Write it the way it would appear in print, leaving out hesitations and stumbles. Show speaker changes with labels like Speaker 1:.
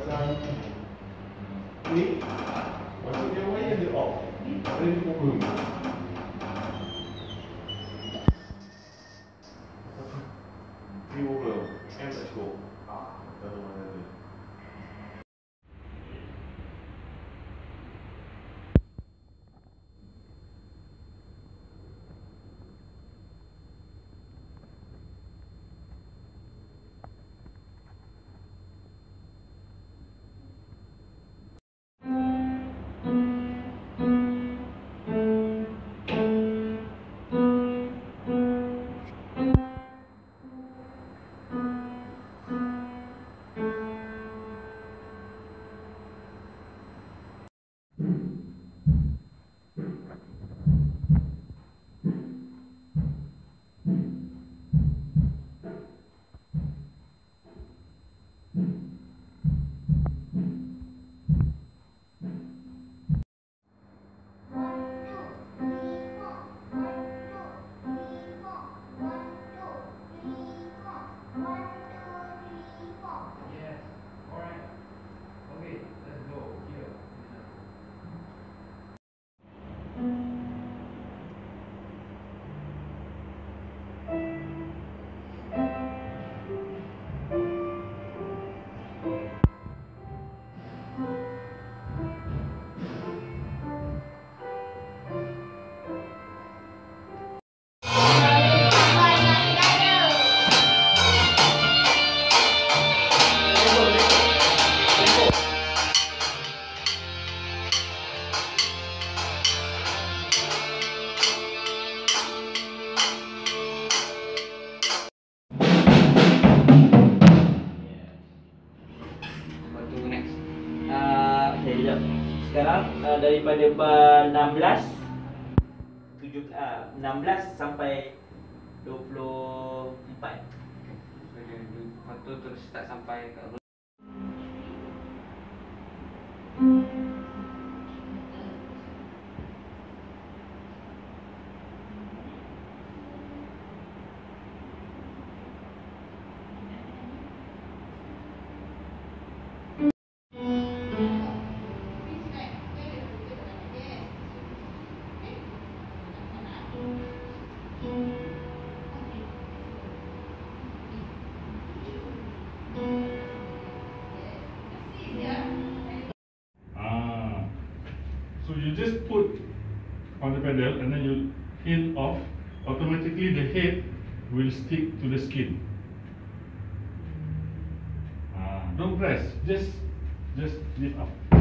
Speaker 1: pasang ni, maksudnya wire dia off. Ada di pukul. Ni pukul. M tak cukup. Tak tahu mana dia.
Speaker 2: Sekarang daripada bar 16 sampai 24.
Speaker 3: Lepas tu terus start sampai kat
Speaker 1: So you just put on the pedal and then you heel off. Automatically the head will stick to the skin. Don't press, just lift up.